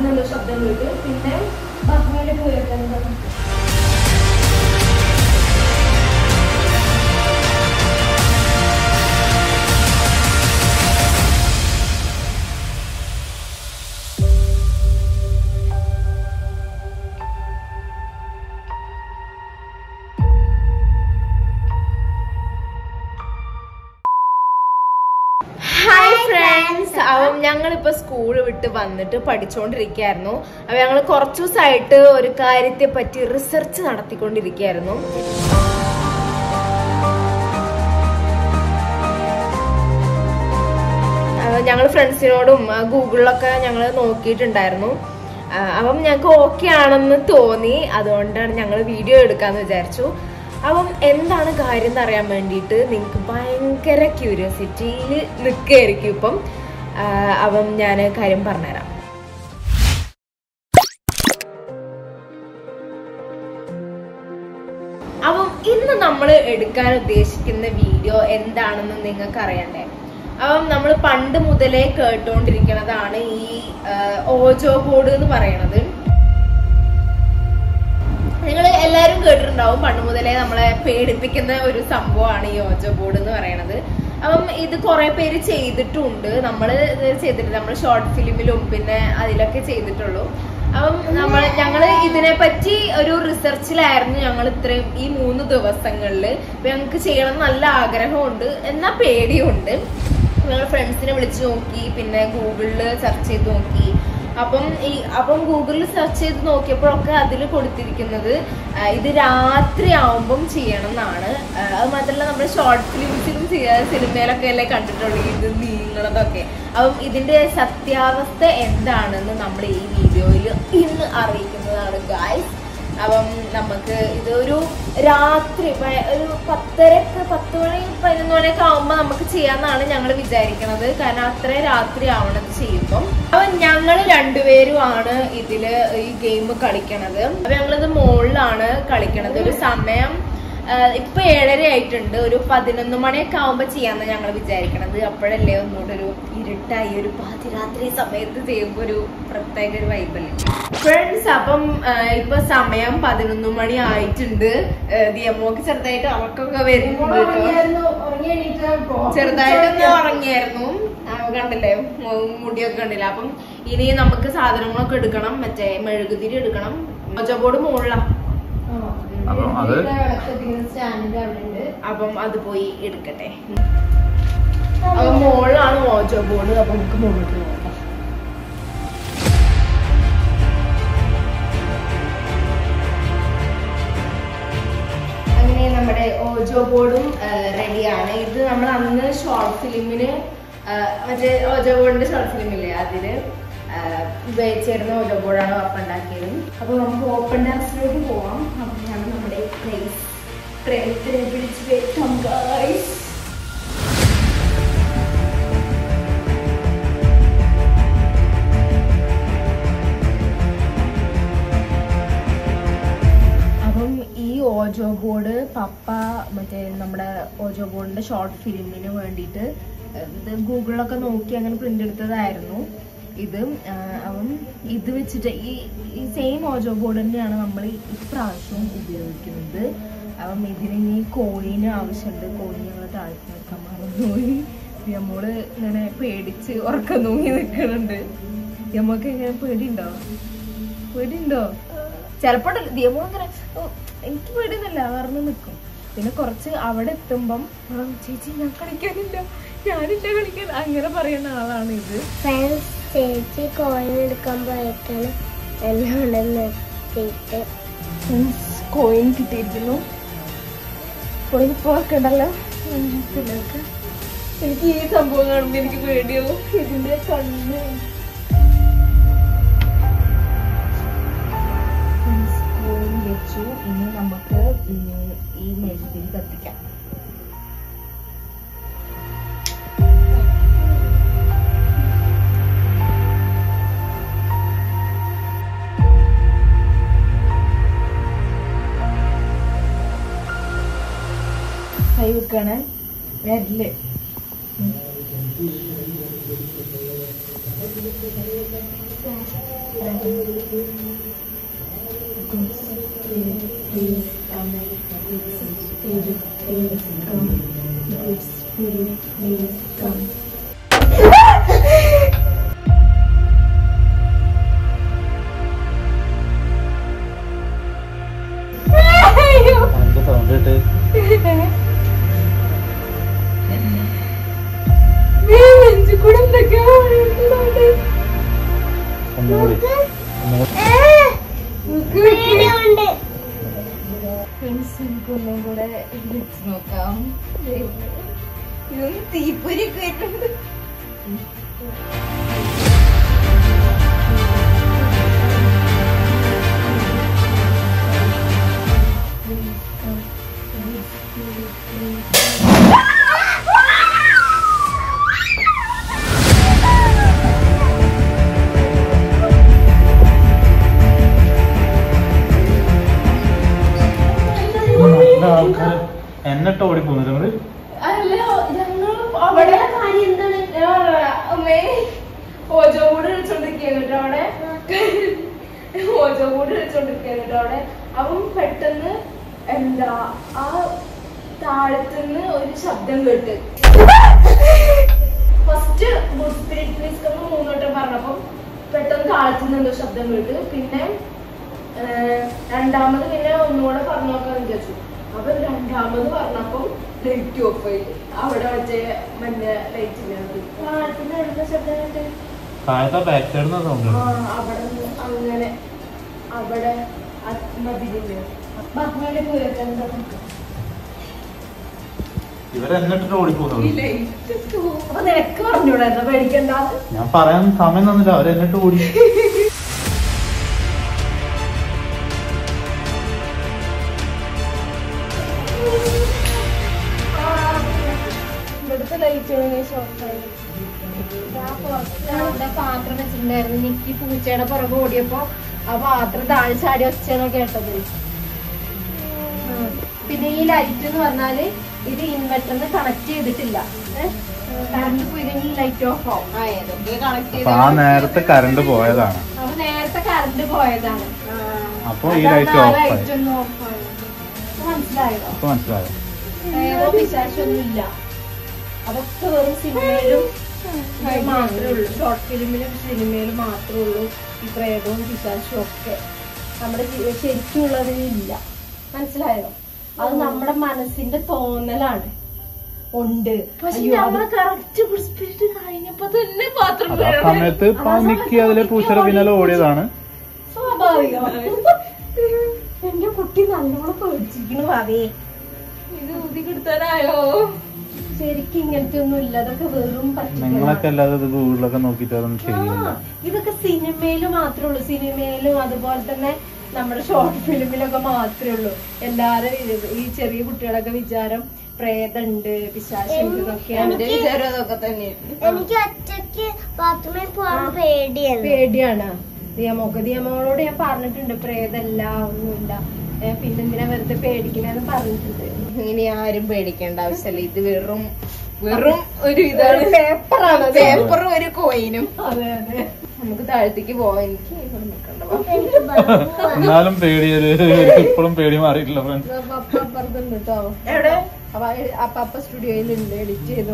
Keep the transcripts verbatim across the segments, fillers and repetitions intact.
അങ്ങനെയുള്ള ശബ്ദം കേട്ട്. പിന്നെ ബാത്റൂമിന്റെ പോയിട്ട് അവൻ ഞങ്ങളിപ്പോ സ്കൂള് വിട്ട് വന്നിട്ട് പഠിച്ചുകൊണ്ടിരിക്കുകയായിരുന്നു. അപ്പൊ ഞങ്ങൾ കുറച്ചു ദിവസമായിട്ട് ഒരു കാര്യത്തെ പറ്റി റിസർച്ച് നടത്തിക്കൊണ്ടിരിക്കുകയായിരുന്നു. ഞങ്ങൾ ഫ്രണ്ട്സിനോടും ഗൂഗിളിലൊക്കെ ഞങ്ങൾ നോക്കിയിട്ടുണ്ടായിരുന്നു. അപ്പം ഞങ്ങൾക്ക് ഓക്കെ ആണെന്ന് തോന്നി. അതുകൊണ്ടാണ് ഞങ്ങൾ വീഡിയോ എടുക്കാന്ന് വിചാരിച്ചു. അപ്പം എന്താണ് കാര്യം എന്ന് അറിയാൻ വേണ്ടിയിട്ട് നിങ്ങൾക്ക് ഭയങ്കര ക്യൂരിയോസിറ്റിയിൽ നിൽക്കുകയായിരിക്കും ഇപ്പം. അപ്പം ഞാൻ കാര്യം പറഞ്ഞുതരാം. അപ്പം ഇന്ന് നമ്മൾ എടുക്കാൻ ഉദ്ദേശിക്കുന്ന വീഡിയോ എന്താണെന്ന് നിങ്ങൾക്ക് അറിയണ്ടേ? അപ്പം നമ്മൾ പണ്ട് മുതലേ കേട്ടുകൊണ്ടിരിക്കുന്നതാണ് ഈ ഓജോ ബോർഡ് എന്ന് പറയണത്. നിങ്ങൾ എല്ലാവരും കേട്ടിട്ടുണ്ടാവും. പണ്ട് മുതലേ നമ്മളെ പേടിപ്പിക്കുന്ന ഒരു സംഭവമാണ് ഈ ഓജോ ബോർഡ് എന്ന് പറയണത്. അപ്പം ഇത് കുറെ പേര് ചെയ്തിട്ടുണ്ട്. നമ്മൾ ചെയ്തിട്ടുണ്ട്. നമ്മൾ ഷോർട്ട് ഫിലിമിലും പിന്നെ അതിലൊക്കെ ചെയ്തിട്ടുള്ളൂ. അപ്പം നമ്മൾ ഞങ്ങള് ഇതിനെ പറ്റി ഒരു റിസർച്ചിലായിരുന്നു ഞങ്ങൾ ഇത്രയും ഈ മൂന്ന് ദിവസങ്ങളില്. അപ്പൊ ഞങ്ങൾക്ക് ചെയ്യണം നല്ല ആഗ്രഹമുണ്ട്, എന്നാ പേടിയുണ്ട്. ഞങ്ങൾ ഫ്രണ്ട്സിനെ വിളിച്ചു നോക്കി, പിന്നെ ഗൂഗിളില് സെർച്ച് ചെയ്ത് നോക്കി. അപ്പം ഈ അപ്പം ഗൂഗിളിൽ സെർച്ച് ചെയ്ത് നോക്കിയപ്പോഴൊക്കെ അതിൽ കൊടുത്തിരിക്കുന്നത് ഇത് രാത്രി ആവുമ്പം ചെയ്യണം എന്നാണ്. അത് മാത്രമല്ല നമ്മൾ ഷോർട്ട് ഫിലിംസിലും സിനിമയിലൊക്കെ അല്ലേ കണ്ടിട്ടുള്ളൂ ഇത് നീങ്ങണതൊക്കെ. അപ്പം ഇതിന്റെ സത്യാവസ്ഥ എന്താണെന്ന് നമ്മൾ ഈ വീഡിയോയിൽ ഇന്ന് അറിയിക്കുന്നതാണ് ഗായ്സ്. അപ്പം നമുക്ക് ഇതൊരു രാത്രി ഒരു പത്തരക്ക് പത്ത് മണി പതിനൊന്ന് മണിയൊക്കെ ആവുമ്പോ നമുക്ക് ചെയ്യാന്നാണ് ഞങ്ങൾ വിചാരിക്കുന്നത്. കാരണം അത്ര രാത്രി ആവണത് ചെയ്യുമ്പം. അപ്പൊ ഞങ്ങൾ രണ്ടുപേരും ആണ് ഇതില് ഈ ഗെയിം കളിക്കണത്. അപ്പൊ ഞങ്ങളിത് മുകളിലാണ് കളിക്കണത്. ഒരു സമയം ഇപ്പൊ ഏഴര ആയിട്ടുണ്ട്. ഒരു പതിനൊന്ന് മണിയൊക്കെ ആവുമ്പോ ചെയ്യാന്ന് ഞങ്ങൾ വിചാരിക്കണത്. അപ്പോഴല്ലേ ഒന്നുകൂടെ ഒരു ഇരുട്ടായി ഒരു പാതിരാത്രി സമയത്ത് ചെയ്യുമ്പോ ഒരു പ്രത്യേക ഒരു വൈബല്ലേ ഫ്രണ്ട്സ്. അപ്പം ഇപ്പൊ സമയം പതിനൊന്ന് മണി ആയിട്ടുണ്ട്. ദിയമോക്ക് ചെറുതായിട്ട് ഉറക്കമൊക്കെ വരുന്നുണ്ട്. ചെറുതായിട്ടൊന്ന് ഉറങ്ങിയായിരുന്നു. കണ്ടില്ലേ, മുടിയൊക്കെ കണ്ടില്ല. അപ്പം ഇനി നമുക്ക് സാധനങ്ങളൊക്കെ എടുക്കണം. മറ്റേ മെഴുകുതിരി എടുക്കണം. ഓജോ ബോർഡ് മുകളിലാണ്. അപ്പം അത് പോയി എടുക്കട്ടെ. അപ്പൊ മുകളിലാണ് ഓജോ ബോർഡ്. അപ്പൊ നമുക്ക് മുകളിലോട്ട് നോക്കാം. അങ്ങനെ നമ്മുടെ ഓജോ ബോർഡും റെഡിയാണ്. ഇത് നമ്മൾ അന്ന് ഷോർട്ട് ഫിലിമിന് മറ്റേ ഓജോ ബോർഡിന്റെ ഷോർട്ട് ഫിലിമില്ലേ അതില് ഉപയോഗിച്ചിരുന്ന ഓജോ ബോർഡാണ് അപ്പം ഉണ്ടാക്കിയത്. അപ്പൊ നമുക്ക് ഓപ്പൺ ടെറസിലോട്ട് പോവാം. അപ്പൊ ഞാൻ നമ്മുടെ പ്ലേസ് പ്രേമത്തിനെ പിടിച്ച് വെക്കാം ഗായ്സ്. അപ്പം ഈ ഓജോ ബോർഡ് പപ്പ മറ്റേ നമ്മുടെ ഓജോ ബോർഡിന്റെ ഷോർട്ട് ഫിലിമിന് വേണ്ടിയിട്ട് ഇത് ഗൂഗിളിലൊക്കെ നോക്കി അങ്ങനെ പ്രിന്റ് എടുത്തതായിരുന്നു. ഇത് അവൻ ഇത് വെച്ചിട്ട് ഈ ഈ സെയിം ഓജോ ബോർഡ് തന്നെയാണ് നമ്മൾ ഇപ്രാവശ്യവും ഉപയോഗിക്കുന്നത്. അപ്പം ഇതിന് ഇനി കോയിന് ആവശ്യമുണ്ട്. കോയിൻ ഞങ്ങൾ താഴ്ത്തി വെക്കാൻ മറന്നുപോയി. നമ്മള് ഇങ്ങനെ പേടിച്ച് ഉറക്കം തൂങ്ങി നിൽക്കുന്നുണ്ട്. നമുക്ക് ഇങ്ങനെ പേടിയുണ്ടോ? പേടിയുണ്ടോ? ചിലപ്പോ ദിയമോ ഇങ്ങനെ എനിക്ക് പേടിയൊന്നുമില്ല പറഞ്ഞു നിൽക്കും. പിന്നെ കുറച്ച് അവിടെ എത്തുമ്പം ചേച്ചി ഞാൻ കളിക്കാനില്ല, ഞാനില്ല കളിക്കാൻ, അങ്ങനെ പറയുന്ന ആളാണ് ഇത്. ചേച്ചി കോയിൻ എടുക്കാൻ പോയിട്ടാണ് എന്നോട് നിർത്തിയിട്ട് കോയിൻ കിട്ടിയിരിക്കുന്നു. കോയിൻ ഇപ്പൊ വെക്കണ്ടല്ലോ. എനിക്ക് ഈ സംഭവം കാണുമ്പോ എനിക്ക് പേടിയാവും. ഇതിന്റെ കണ്ണ് കോയിൻ വെച്ചു. ഇനി നമുക്ക് ഈ മെഴുകുതിരി കത്തിക്കാം. കൈ വെക്കാണ് വിരല് ഒന്നും കൂടെ വെച്ച് നോക്കാം. ഇതൊന്നും തീപ്പൊരി ഒക്കെ ആയിട്ടുണ്ട്. എന്നിട്ട് ഓടി പോകുന്നത് അവിടെ ഓജോ കൂടെ വിളിച്ചോണ്ടിരിക്കുകയാണ് കേട്ടോ. അവിടെ ഓജോ കൂടെ വിളിച്ചോണ്ടിരിക്കുകയാണ് കേട്ടോ. അവിടെ അവൻ പെട്ടെന്ന് എന്താ ആ താഴത്തുനിന്ന് ഒരു ശബ്ദം കേട്ട് ഫസ്റ്റ് ഗുഡ് സ്പിരിറ്റ് മിസ്കമ്മ മൂന്നോട്ടം പറഞ്ഞപ്പോ പെട്ടെന്ന് താഴത്തുനിന്ന് എന്തോ ശബ്ദം കേട്ട്. പിന്നെ രണ്ടാമത് പിന്നെ ഒന്നുകൂടെ പറഞ്ഞു നോക്കാന്ന് വിചാരിച്ചു. അപ്പൊ രണ്ടാമത് പറഞ്ഞപ്പോ ലൈറ്റ് ഓഫ് ആയി. അവിടെ മറ്റേ മഞ്ഞ ലൈറ്റിനകത്ത് അവിടെ അങ്ങനെ അവിടെ മതിലില്ല. ഇവരെന്നിട്ട് ഓടിപ്പോകുന്നു. നിനക്ക് പറഞ്ഞൂടാ പേടിക്കണ്ട. ഞാൻ പറയാൻ സമയം തന്നില്ല, അവരെന്നിട്ട് ഓടി. പാത്രം വെച്ചിട്ടുണ്ടായിരുന്നു. നിക്കി പൂച്ചയുടെ പുറകെ ഓടിയപ്പോ ആ പാത്രം താഴെ ചാടി ഒച്ചയാണ് കേട്ടത്. പിന്നെ ഈ ലൈറ്റ് എന്ന് പറഞ്ഞാല് ഇത് ഇൻവെർട്ടറിന് കണക്ട് ചെയ്തിട്ടില്ല. കറണ്ട് പോയി കഴിഞ്ഞാൽ ലൈറ്റ് ഓഫ് ആവും. നേരത്തെ കറണ്ട് പോയതാണ്. അപ്പൊ നേരത്തെ കറണ്ട് പോയതാണ്. അപ്പൊ ഈ ലൈറ്റ് ഓഫ് ആയി. മനസ്സിലായോ? മനസ്സിലായോ? ഏതോ വിശേഷമൊന്നുമില്ല. അതൊക്കെ വെറും സിനിമയിലും മാത്രമേ ഉള്ളൂ. ഷോർട്ട് ഫിലിമിലും സിനിമയിലും മാത്രമേ ഉള്ളൂ ഈ പ്രേതവും പിശാചും ഒക്കെ. നമ്മുടെ ശരിക്കുള്ളതിലില്ല. മനസ്സിലായോ? അത് നമ്മുടെ മനസ്സിന്റെ തോന്നലാണ്. ഉണ്ട്. കറക്റ്റ് കഴിഞ്ഞപ്പോ തന്നെ പാത്രം സമയത്ത് നിക്കി അതിലെ പൂച്ചയുടെ പിന്നാലെ ഓടിയതാണ്. സ്വാഭാവികം. എന്റെ കുട്ടി നല്ലോണം പേടിച്ചിരിക്കണു. അതേ ഇത് ഊതി കിട്ടാനായോ? ശരിക്കും ഇങ്ങനത്തെ ഒന്നും ഇല്ല. അതൊക്കെ വെറും നിങ്ങളൊക്കെ അല്ലാതെ ഗൂഗിളിലൊക്കെ നോക്കിട്ട് അതൊന്നും ചെയ്യില്ല. ഇതൊക്കെ സിനിമയില് മാത്രമേ ഉള്ളൂ. സിനിമയിലും അതുപോലെ തന്നെ നമ്മുടെ ഷോർട്ട് ഫിലിമിലൊക്കെ മാത്രമേ ഉള്ളൂ. എല്ലാരും ഈ ചെറിയ കുട്ടികളൊക്കെ വിചാരം പ്രേതണ്ട് പിശാചുണ്ട് എന്നൊക്കെയാണ്. എനിക്ക് ഒറ്റയ്ക്ക് ബാത്റൂമിൽ പോകാൻ പേടിയാണ്. പേടിയാണ്. ദിയമോക്ക് ദിയമോളോട് ഞാൻ പറഞ്ഞിട്ടുണ്ട് പ്രേതല്ല ഒന്നുമില്ല, പിന്നെന്തിനാ വെറുതെ പേടിക്കണെന്ന് പറഞ്ഞിട്ടുണ്ട്. ഇങ്ങനെ ആരും പേടിക്കേണ്ട ആവശ്യമില്ല. ഇത് വെറും വെറും ഒരു ഇതാണ്. പേപ്പറാണ്. പേപ്പറും ഒരു കോയിനും. അതെ അതെ. നമുക്ക് താഴത്തേക്ക് പോവാം. എനിക്ക് ഇവിടെ നിൽക്കണ്ട. എന്നാലും പേടിയൊരു ഇപ്പോഴും പേടി മാറിയിട്ടില്ല. അപ്പുറത്തുണ്ട് കേട്ടോ. എവിടെ? അപ്പ സ്റ്റുഡിയോയിൽ ഉണ്ട്. എഡിറ്റ് ചെയ്തു.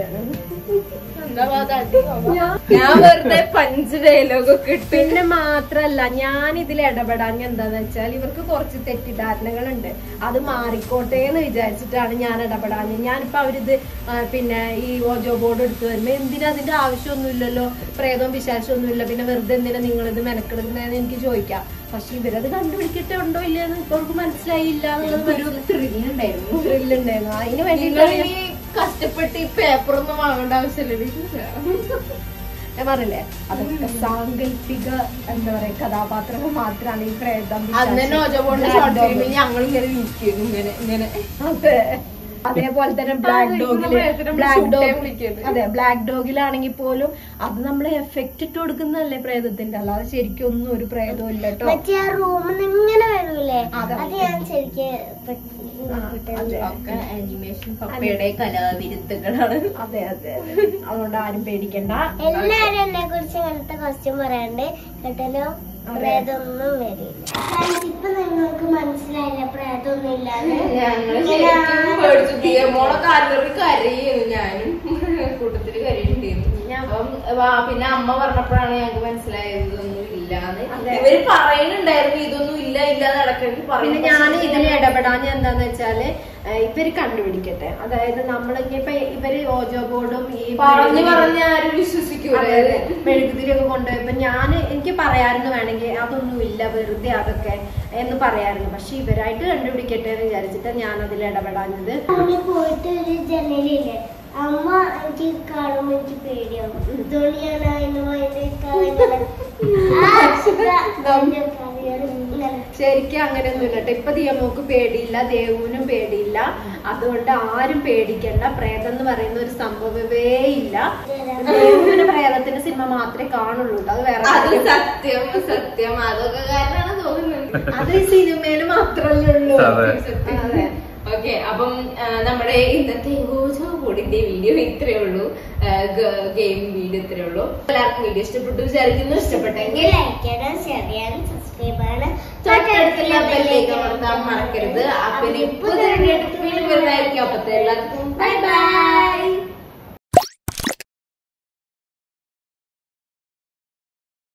ഞാൻ വെറുതെ പഞ്ച് ഡയലോഗൊക്കെ ഇട്ട്. പിന്നെ മാത്രല്ല ഞാൻ ഇതിൽ ഇടപെടാൻ എന്താന്ന് വെച്ചാൽ ഇവർക്ക് കുറച്ച് തെറ്റിദ്ധാരണകളുണ്ട്. അത് മാറിക്കോട്ടെ എന്ന് വിചാരിച്ചിട്ടാണ് ഞാൻ ഇടപെടാൻ. ഞാനിപ്പോ അവരിത് പിന്നെ ഈ ഓജോ ബോർഡ് എടുത്തു വരുമ്പോ എന്തിനാ അതിന്റെ ആവശ്യമൊന്നുമില്ലല്ലോ, പ്രേതവും വിശേഷമൊന്നുമില്ല, പിന്നെ വെറുതെ എന്തിനാ നിങ്ങളിത് മെനക്കെടുക്കുന്നതെന്ന് എനിക്ക് ചോദിക്കാം. പക്ഷെ ഇവരത് കണ്ടുപിടിക്കട്ടെ ഉണ്ടോ ഇല്ലെന്ന് ഇപ്പൊ അവർക്ക് മനസ്സിലായില്ല എന്നുള്ളത് ഒരു ത്രില്ലുണ്ടായിരുന്നു. ത്രില്ലുണ്ടായിരുന്നു. അതിന് വേണ്ടി കഷ്ടപ്പെട്ട് ഈ പേപ്പറൊന്നും വാങ്ങേണ്ട ആവശ്യമില്ല. ഞാൻ പറഞ്ഞില്ലേ അതൊക്കെ സാങ്കല്പിക എന്താ പറയാ കഥാപാത്രങ്ങൾ മാത്രമാണ് ഈ പ്രേതം. ഞങ്ങളിങ്ങനെ ഇരിക്കുന്നു ഇങ്ങനെ ഇങ്ങനെ. അതെ. അതേപോലെ തന്നെ ബ്ലാക്ക് ഡോഗില് ബ്ലാക്ക് ഡോഗ് അതെ ബ്ലാക്ക് ഡോഗിലാണെങ്കിൽ പോലും അത് നമ്മൾ എഫക്റ്റ് ഇട്ട് കൊടുക്കുന്നതല്ലേ പ്രേതത്തിന്റെ, അല്ലാതെ ശരിക്കും ഒന്നും ഒരു പ്രേതവും ഇല്ല കേട്ടോ. റൂമിൽ ഇങ്ങനെ വരൂലേ, അത് ഞാൻ ശരിക്കും ഒക്കെ ആനിമേഷൻ പപ്പയുടെ കലാവിരുദ്ധങ്ങളാണ്. അതെ അതെ അതെ, അതുകൊണ്ട് ആരും പേടിക്കണ്ട. എല്ലാരും എന്നെ കുറിച്ച് അങ്ങനത്തെ ക്വസ്റ്റ്യൻ പറയാണ്ട് കേട്ടല്ലോ. പ്രേതൊന്നും വരില്ല. ഇപ്പൊ നിങ്ങൾക്ക് മനസ്സിലായില്ല പ്രേതൊന്നും ഇല്ലാതെ. ഞങ്ങള് ശരിക്കും പേടിച്ചു. ദിയമോളെ കാലറി കരയുന്നു, ഞാനും കൂട്ടത്തില് കരയുണ്ടായിരുന്നു. അപ്പം പിന്നെ അമ്മ പറഞ്ഞപ്പോഴാണ് ഞങ്ങൾക്ക് മനസ്സിലായത് ഇതൊന്നും ഇല്ലാന്ന്. ഇവര് പറയുന്നുണ്ടായിരുന്നു ഇതൊന്നും ഇല്ല ഇല്ല നടക്കണമെങ്കിൽ പിന്നെ ഞാൻ ഇതിൽ ഇടപെടാൻ എന്താന്ന് വെച്ചാല് ഇവര് കണ്ടുപിടിക്കട്ടെ. അതായത് നമ്മളിപ്പോ ഇവര് ഓജോ ബോർഡും ഈ പറഞ്ഞു പറഞ്ഞ് ആരും വിശ്വസിക്കൂല. മെഴുകുതിരിയൊക്കെ കൊണ്ടുപോയപ്പോ ഞാൻ എനിക്ക് പറയാറുണ്ട് വേണമെങ്കിൽ അതൊന്നും ഇല്ല വെറുതെ അതൊക്കെ എന്ന് പറയാറുണ്ട്. പക്ഷെ ഇവരായിട്ട് കണ്ടുപിടിക്കട്ടെ എന്ന് വിചാരിച്ചിട്ട് ഞാൻ അതിൽ ഇടപെടാഞ്ഞത്. പോയിട്ട് ഒരു ജനലില്ലേ, അമ്മ എനിക്ക് കാണുമ്പോ എനിക്ക് പേടിയാവും. ഇതുകൊണ്ട് ഞാൻ അതിന് ശരിക്കും അങ്ങനെയൊന്നും ഇല്ല കേട്ടോ. ഇപ്പൊ ദിയമോക്ക് പേടിയില്ല, ദേവുവിനും പേടിയില്ല. അതുകൊണ്ട് ആരും പേടിക്കണ്ട. പ്രേതം എന്ന് പറയുന്ന ഒരു സംഭവമേ ഇല്ല. ദേവുവിന് പ്രേതത്തിന്റെ സിനിമ മാത്രമേ കാണുള്ളൂ. അത് വേറെ സത്യം സത്യം അതൊക്കെ കാരണമാണ് തോന്നുന്നത്. അത് ഈ സിനിമയിൽ മാത്രമല്ലേ ഉള്ളൂ. അതെ. ഓക്കെ, അപ്പം നമ്മുടെ ഇന്നത്തെ ഓജോ ബോർഡിന്റെ വീഡിയോ ഇത്രയേ ഉള്ളൂ. ഗെയിം വീഡിയോ ഇത്രയേ ഉള്ളൂ. എല്ലാവർക്കും വീഡിയോ ഇഷ്ടപ്പെട്ടു വിചാരിക്കുന്നു. ഇഷ്ടപ്പെട്ടെങ്കിൽ ലൈക്ക് ചെയ്യണം, ഷെയർ ചെയ്യണം, സബ്സ്ക്രൈബ് ചെയ്യണം, തൊട്ടടുത്തുള്ള ബെല്ലേക്ക് അമർത്താൻ മറക്കരുത്. അപ്പൊ ഇനി പുതിയ വീഡിയോ വരുന്നതായിരിക്കും. അപ്പത്തെ എല്ലാവർക്കും ബൈ ബൈ.